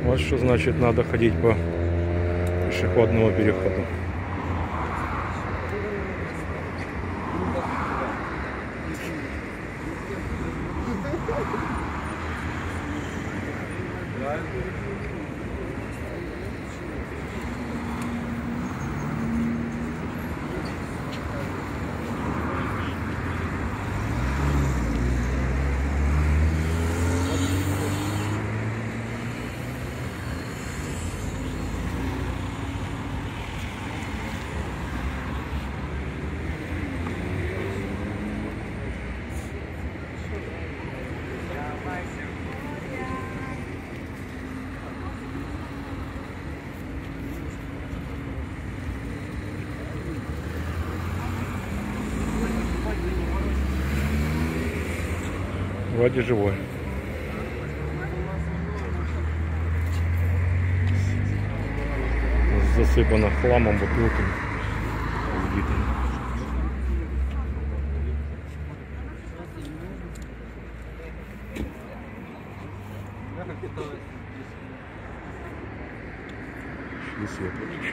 Вот что значит надо ходить по пешеходному переходу. Вроде живой. Засыпано хламом, бутылками, сбитыми. Шли свет выключить.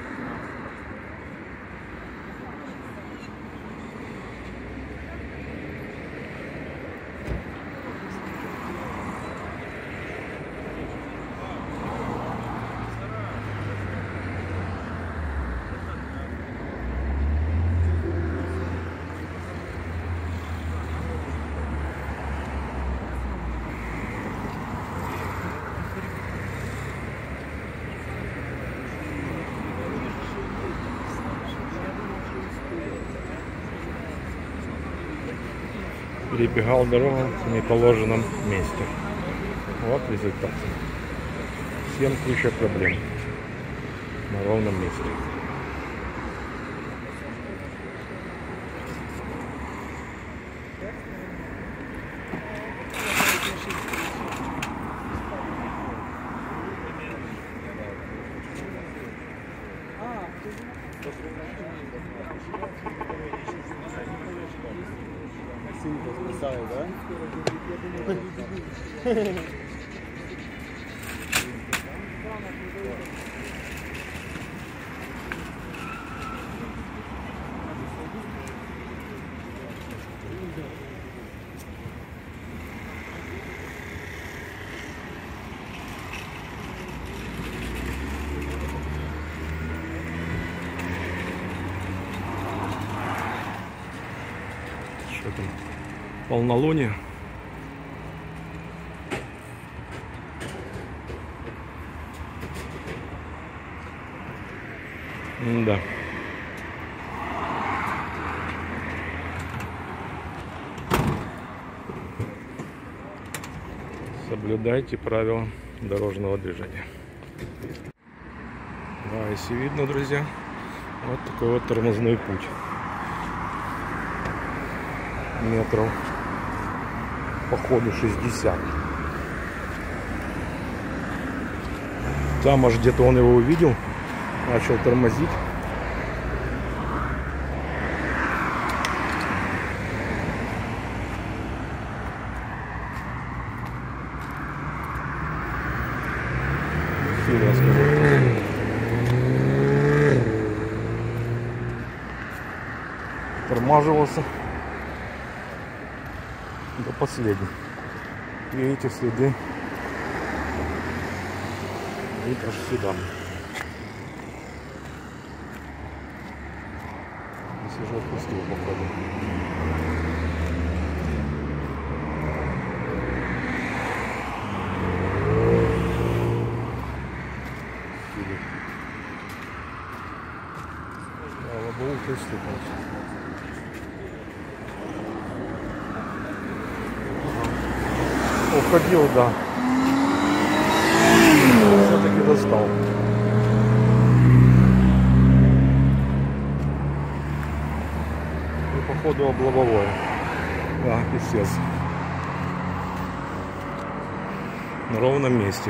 Перебегал дорогу в неположенном месте. Вот результат. Всем куча проблем на ровном месте. Спасаю, да? Что там? Полнолуние. Да. Соблюдайте правила дорожного движения. Да, если видно, друзья, вот такой вот тормозной путь. Метров по ходу 60. Там аж где-то он его увидел, начал тормозить. Сюда сказал. Тормаживался до последнего. Видите следы? И аж сюда. Здесь уже отпустил, походу. Слава Богу, приступился. Уходил, да. Все-таки достал. И походу об лобовое. Да, писец. На ровном месте.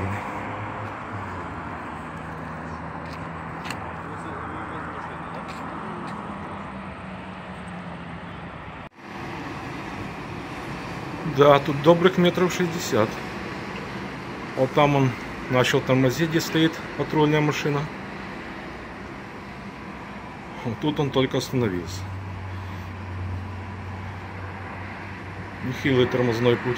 Да, тут добрых метров 60. Вот там он Начал тормозить, где стоит патрульная машина. Вот тут он только остановился. Нехилый тормозной путь.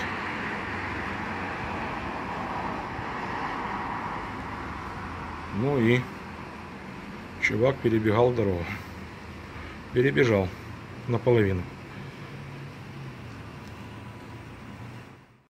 Ну и чувак перебегал дорогу. Перебежал наполовину.